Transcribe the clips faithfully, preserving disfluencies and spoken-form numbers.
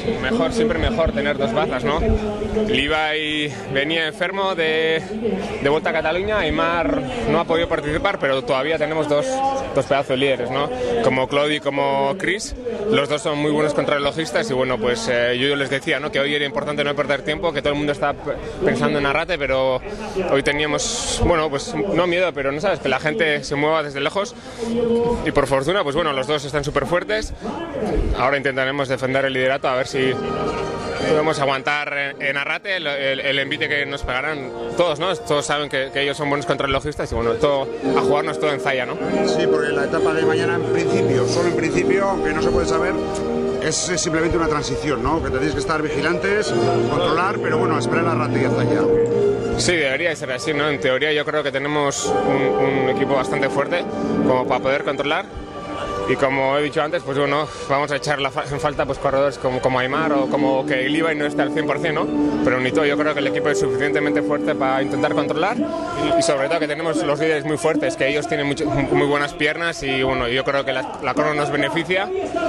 mejor, siempre mejor tener dos bazas, ¿no? Levi venía enfermo de, de vuelta a Cataluña, Aimar no ha podido participar, pero todavía tenemos dos, dos pedazos de líderes, ¿no? Como Claudio y como Chris, los dos son muy buenos contrarrelojistas y bueno, pues eh, yo les decía, ¿no? Que hoy era importante no perder tiempo, que todo el mundo está pensando en Arrate, pero hoy teníamos, bueno, pues no miedo, pero no sabes, que la gente se mueva desde lejos y por fortuna, pues bueno, los dos están súper fuertes. Ahora intentaremos defender el liderato a ver si podemos aguantar en, en Arrate el, el, el envite que nos pegarán todos, ¿no? Todos saben que, que ellos son buenos contrarrelojistas y bueno, todo, a jugarnos todo en Zaya, ¿no? Sí, porque la etapa de mañana en principio, solo en principio, aunque no se puede saber, es simplemente una transición, ¿no? Que tenéis que estar vigilantes, controlar, pero bueno, esperar a Arrate y a Zaya. Sí, debería ser así, ¿no? En teoría yo creo que tenemos un, un equipo bastante fuerte como para poder controlar. Y como he dicho antes, pues bueno, vamos a echar la fa en falta pues corredores como, como Aimar o como que Levi no está al cien por cien, ¿no? Pero ni todo, yo creo que el equipo es suficientemente fuerte para intentar controlar y, y sobre todo que tenemos los líderes muy fuertes, que ellos tienen mucho, muy buenas piernas y bueno, yo creo que la, la crono nos beneficia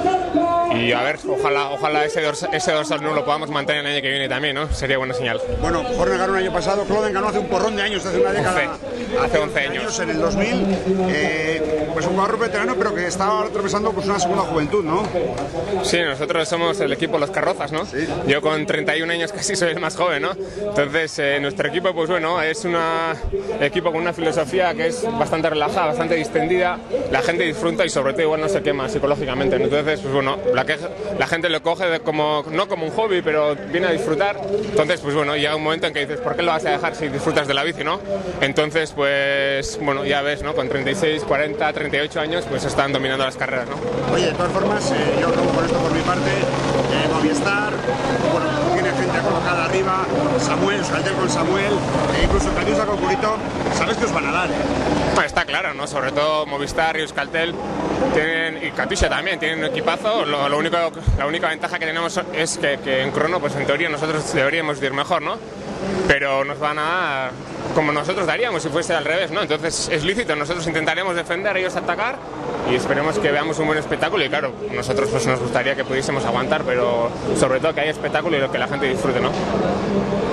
y a ver, ojalá, ojalá ese, dorsal, ese dorsal no lo podamos mantener el año que viene también, ¿no? Sería buena señal. Bueno, Horner ganó el año pasado, Cloden ganó hace un porrón de años, hace una década. once, hace once años. años. En el dos mil, eh, pues un jugador veterano, pero que estaba atravesando pues una segunda juventud, ¿no? Sí, nosotros somos el equipo Los Carrozas, ¿no? Sí. Yo con treinta y un años casi soy el más joven, ¿no? Entonces, eh, nuestro equipo, pues bueno, es un equipo con una filosofía que es bastante relajada, bastante distendida, la gente disfruta y sobre todo igual no se quema psicológicamente, ¿no? Entonces, pues bueno, la, que, la gente lo coge como, no como un hobby, pero viene a disfrutar. Entonces, pues bueno, llega un momento en que dices, ¿por qué lo vas a dejar si disfrutas de la bici, no? Entonces, pues, bueno, ya ves, ¿no? Con treinta y seis, cuarenta, treinta y ocho años, pues están dominando las carreras, ¿no? Oye, de todas formas, eh, yo acabo con esto por mi parte, eh, Movistar, bueno, tiene gente colocada arriba, Samuel, Euskaltel con Samuel, e incluso Catiusa con Purito, sabes que os van a dar. Bueno, está claro, ¿no? Sobre todo Movistar y Euskaltel tienen, y Katusha también, tienen un equipazo. Lo, lo único, la única ventaja que tenemos es que, que en crono, pues en teoría nosotros deberíamos ir mejor, ¿no? Pero nos van a dar como nosotros daríamos si fuese al revés, ¿no? Entonces es lícito, nosotros intentaremos defender, ellos atacar y esperemos que veamos un buen espectáculo y claro, nosotros pues nos gustaría que pudiésemos aguantar, pero sobre todo que haya espectáculo y que la gente disfrute, ¿no?